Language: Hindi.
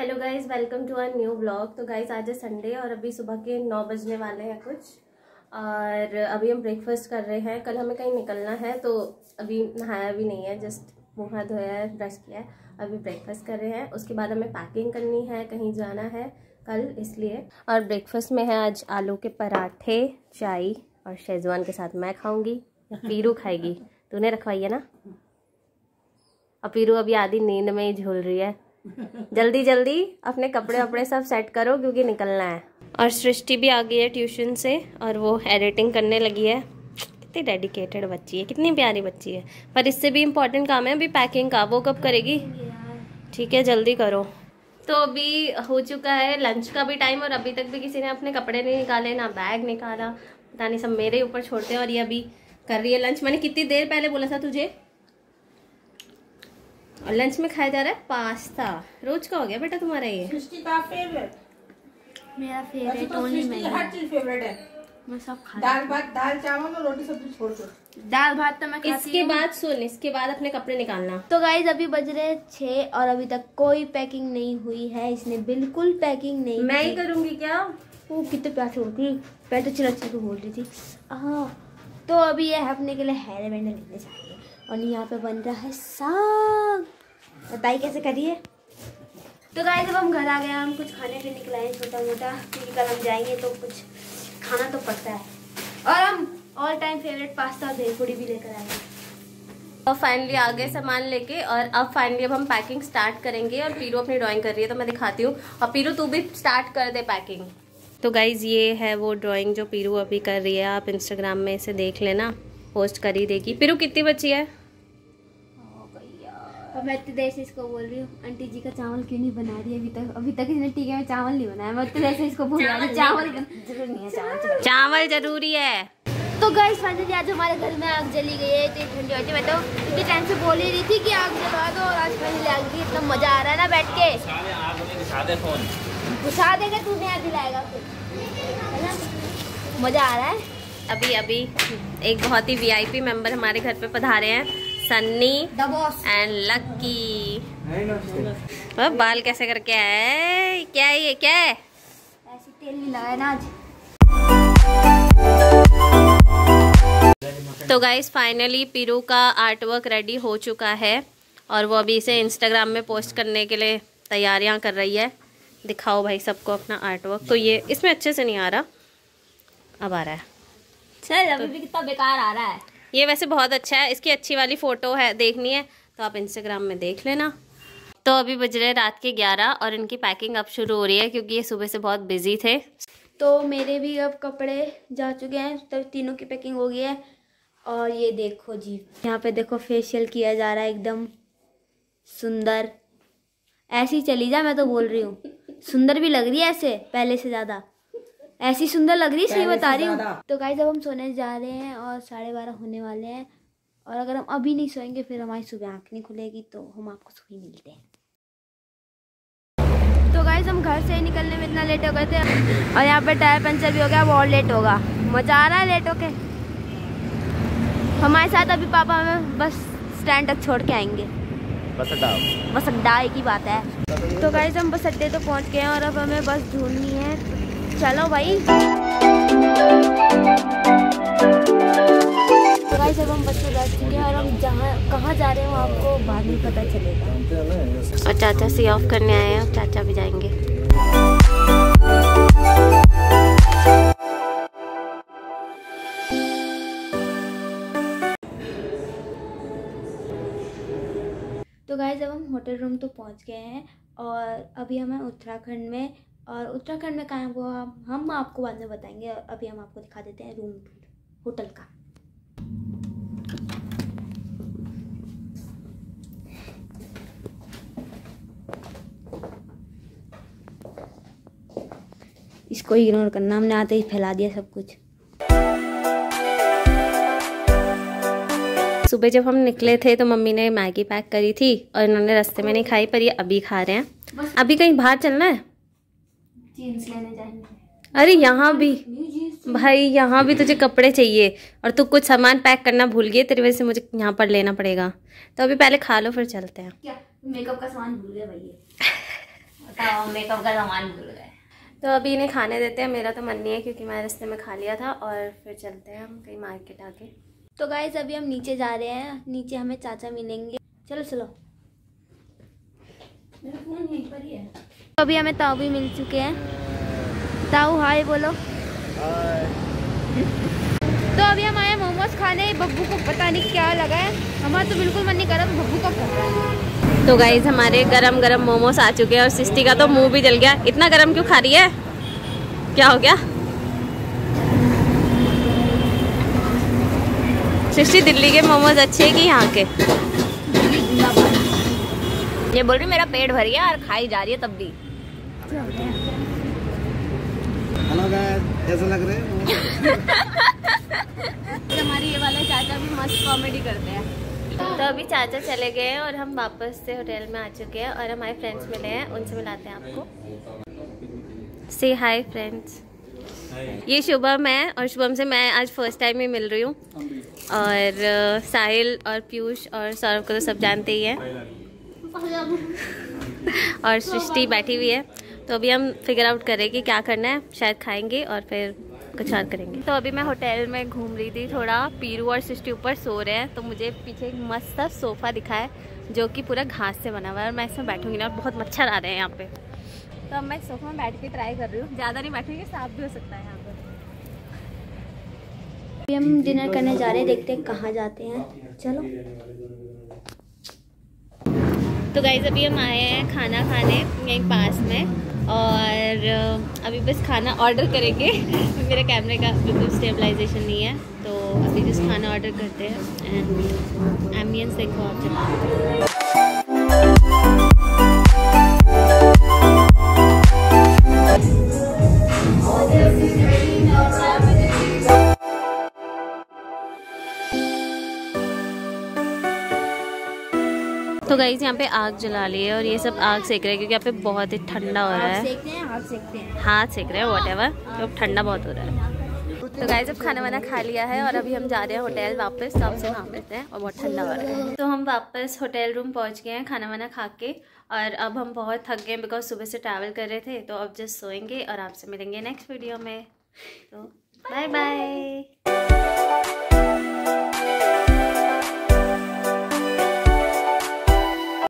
Hello guys, welcome to our new blog. तो गाइज आज है संडे और अभी सुबह के 9 बजने वाले हैं कुछ, और अभी हम ब्रेकफास्ट कर रहे हैं। कल हमें कहीं निकलना है तो अभी नहाया भी नहीं है, जस्ट मुँह हाथ धोया है, ब्रश किया है, अभी ब्रेकफास्ट कर रहे हैं। उसके बाद हमें पैकिंग करनी है, कहीं जाना है कल, इसलिए। और ब्रेकफास्ट में है आज आलू के पराठे, चाय और शेजवान के साथ मैं खाऊंगी या पीरू खाएगी। तूने रखवाई है ना? और पीरू अभी आधी नींद में ही झूल रही है। जल्दी जल्दी अपने कपड़े वपड़े सब सेट करो क्योंकि निकलना है। और सृष्टि भी आ गई है ट्यूशन से और वो एडिटिंग करने लगी है। कितनी डेडिकेटेड बच्ची है, कितनी प्यारी बच्ची है। पर इससे भी इम्पोर्टेंट काम है अभी पैकिंग का, वो कब करेगी? ठीक है, जल्दी करो। तो अभी हो चुका है लंच का भी टाइम और अभी तक भी किसी ने अपने कपड़े नहीं निकाले, ना बैग निकाला, पता नहीं सब मेरे ऊपर छोड़ते हैं। और ये अभी कर रही है लंच। मैंने कितनी देर पहले बोला था तुझे? और लंच में खाया जा रहा है पास्ता। रोज का हो गया बेटा तुम्हारा ये? का फेवरेट, मेरा फेवरेट ओनली मैं, हर चीज फेवरेट है। मैं सब खा दाल भात, दाल चावल और रोटी सब्जी छोड़ दो। दाल भात तो मैं खाती हूँ। इसके बाद सुन, इसके बाद अपने कपड़े निकालना। तो गाइज अभी बज रहे 6 और अभी तक कोई पैकिंग नहीं हुई है। इसने बिल्कुल पैकिंग नहीं। मैं ही करूंगी क्या? वो कितने प्यार से होती, पैर तो चिल्ला चिल्ला बोल रही थी। तो अभी ये अपने के लिए हेयर बैंड लेने चाहिए। और यहाँ पे बन रहा है साग। बताइए कैसे करिए। तो गाइस जब हम घर आ गए, हम कुछ खाने पीने के लाए छोटा मोटा, क्योंकि कल हम जाएंगे तो कुछ खाना तो पड़ता है। और हम ऑल टाइम फेवरेट पास्ता और भेलपूरी भी लेकर आए। और फाइनली आ गए सामान लेके और अब फाइनली अब हम पैकिंग स्टार्ट करेंगे। और पीरू अपनी ड्राइंग कर रही है तो मैं दिखाती हूँ। और पीरू तू भी स्टार्ट कर दे पैकिंग। तो गाइज ये है वो ड्राइंग जो पीरू अभी कर रही है। आप इंस्टाग्राम में इसे देख लेना, पोस्ट कर ही देगी। पीरू कितनी बची है? अब मैं इतनी देर से इसको बोल रही हूँ आंटी जी का चावल क्यों नहीं बना रही अभी तक इसने टीके में चावल नहीं बनाया। मैं इतनी देर से इसको बोल रही हूँ चावल जरूरी नहीं है, चावल जरूरी है। तो गाइस फाइनली आज हमारे घर में आग जली गई है। इतनी ठंडी होती है, मैं तो इतनी टाइम से बोल ही रही थी कि आग जला दो और आज फाइनली आग की। इतना मजा आ रहा है ना बैठ के। घुसा देगा तू, नया दिलाएगा फिर, है ना? मजा आ रहा है। अभी एक बहुत ही वीआईपी मेंबर हमारे घर पे पधारे हैं, सन्नी एंड लक्की। बाल कैसे करके आए? क्या है ये? क्या है? ऐसी तेल नहीं लगाया ना आज। तो गाइस फाइनली पीरू का आर्ट वर्क रेडी हो चुका है और वो अभी इसे इंस्टाग्राम में पोस्ट करने के लिए तैयारियां कर रही है। दिखाओ भाई सबको अपना आर्ट वर्क। तो ये इसमें अच्छे से नहीं आ रहा, अब आ रहा है। चल अभी भी कितना बेकार आ रहा है। ये वैसे बहुत अच्छा है, इसकी अच्छी वाली फ़ोटो है, देखनी है तो आप इंस्टाग्राम में देख लेना। तो अभी बज रहे रात के 11 और इनकी पैकिंग अब शुरू हो रही है क्योंकि ये सुबह से बहुत बिजी थे। तो मेरे भी अब कपड़े जा चुके हैं, तब तीनों की पैकिंग हो गई है। और ये देखो जी, यहाँ पे देखो फेशियल किया जा रहा है, एकदम सुंदर। ऐसी चली जा, मैं तो बोल रही हूँ। सुंदर भी लग रही है ऐसे पहले से ज़्यादा, ऐसी सुंदर लग रही है, सही बता रही हूँ। तो गाइस अब हम सोने जा रहे हैं और 12:30 होने वाले हैं। और अगर हम अभी नहीं सोएंगे फिर हमारी सुबह आँख नहीं खुलेगी, तो हम आपको सुबह मिलते हैं। तो गाइस हम घर से निकलने में इतना लेट हो गए थे और यहाँ पे टायर पंचर भी हो गया, अब और लेट होगा। मजा आ रहा है लेट होके। हमारे साथ अभी पापा हमें बस स्टैंड तक छोड़ के आएंगे। बस अड्डा एक ही बात है। तो गाइस हम बस अड्डे तो पहुँच गए हैं और अब हमें बस ढूंढनी है। चलो भाई। तो गाइस अब हम बस में बैठ चुके हैं और हम कहाँ जा रहे हो आपको बाद में पता चलेगा। और चाचा सी ऑफ करने आए हैं, चाचा भी जाएंगे। तो गाइस अब हम होटल रूम तो पहुँच गए हैं और अभी हमें उत्तराखंड में, और उत्तराखंड में कहाँ वो हम आपको बाद में बताएंगे। अभी हम आपको दिखा देते हैं रूम होटल का। इसको इग्नोर करना, हमने आते ही फैला दिया सब कुछ। सुबह जब हम निकले थे तो मम्मी ने मैगी पैक करी थी और इन्होंने रास्ते में नहीं खाई, पर ये अभी खा रहे हैं। अभी कहीं बाहर चलना है, जीन्स लेने जाएंगे। अरे यहाँ भी भाई, यहाँ भी तुझे कपड़े चाहिए और तू कुछ सामान पैक करना भूल गई, तेरी वजह से मुझे यहाँ पर लेना पड़ेगा। तो अभी पहले खा लो फिर चलते हैं। क्या मेकअप का सामान भूल गए भैया? मेकअप का सामान भूल गए। तो अभी इन्हें खाने देते हैं, मेरा तो मन नहीं है क्योंकि मैं रास्ते में खा लिया था, और फिर चलते हैं हम कहीं मार्केट आके। तो गाइस अभी हम नीचे जा रहे हैं, नीचे हमें चाचा मिलेंगे। चलो चलो। मेरा फोन यहीं पर ही है। तो अभी हमें ताऊ भी मिल चुके हैं। ताऊ हाय बोलो। तो अभी हम आए मोमोज खाने। बब्बू को पता नहीं क्या लगा है, हमारा तो बिल्कुल मन नहीं कर रहा, तो बब्बू का कर रहा है। तो गाइज हमारे गरम गरम मोमोज आ चुके हैं और सृष्टि का तो मुंह भी जल गया। इतना गरम क्यों खा रही है, क्या हो गया? सृष्टि दिल्ली के मोमोज अच्छे हैं कि यहाँ के? ये बोल रही मेरा पेट भर गया और खाई जा रही है तब भी। हेलो गाइस, कैसे लग रहे हैं? हमारे ये वाले चाचा भी मस्त कॉमेडी करते हैं। तो अभी चाचा चले गए हैं और हम वापस से होटल में आ चुके हैं और हमारे फ्रेंड्स मिले हैं, उनसे मिलाते हैं आपको। से हाय फ्रेंड्स, ये शुभम है और शुभम से मैं आज फर्स्ट टाइम ही मिल रही हूँ। और साहिल और पीयूष और सौरभ को तो सब जानते ही हैं, और सृष्टि बैठी हुई है। तो अभी हम फिगर आउट करें कि क्या करना है, शायद खाएंगे और फिर कुछ और करेंगे। तो अभी मैं होटल में घूम रही थी थोड़ा, पीरू और सृष्टि ऊपर सो रहे हैं, तो मुझे पीछे एक मस्त सा सोफ़ा दिखा है जो कि पूरा घास से बना हुआ है, और मैं इसमें बैठूंगी ना, और बहुत मच्छर आ रहे हैं यहाँ पे। तो अब मैं सोफ़ा में बैठ के ट्राई कर रही हूँ, ज़्यादा नहीं बैठूंगी, सांप भी हो सकता है यहाँ पर। अभी हम डिनर करने जा रहे हैं, देखते हैं कहाँ जाते हैं। चलो। तो गाइस अभी हम आए हैं खाना खाने यहीं पास में, और अभी बस खाना ऑर्डर करेंगे। मेरे कैमरे का बिल्कुल स्टेबलाइजेशन नहीं है, तो अभी जस्ट खाना ऑर्डर करते हैं। एंड एम्बियंस देखो आप जब। तो गाइस यहाँ पे आग जला ली है और ये सब आग सेक रहे हैं क्योंकि यहाँ पे बहुत ही ठंडा हो रहा है। हाथ सेकते हैं, हाथ सेक रहे हैं व्हाटएवर, तो ठंडा बहुत हो रहा है। तो गाइस अब खाना वाना खा लिया है और अभी हम जा रहे हैं होटल वापस, तो आपसे वहाँ मिलते हैं, और बहुत ठंडा हो रहा है। तो हम वापस होटल रूम पहुँच गए हैं खाना वाना खा के, और अब हम बहुत थक गए बिकॉज सुबह से ट्रैवल कर रहे थे। तो अब जस्ट सोएंगे और आपसे मिलेंगे नेक्स्ट वीडियो में। तो बाय बाय।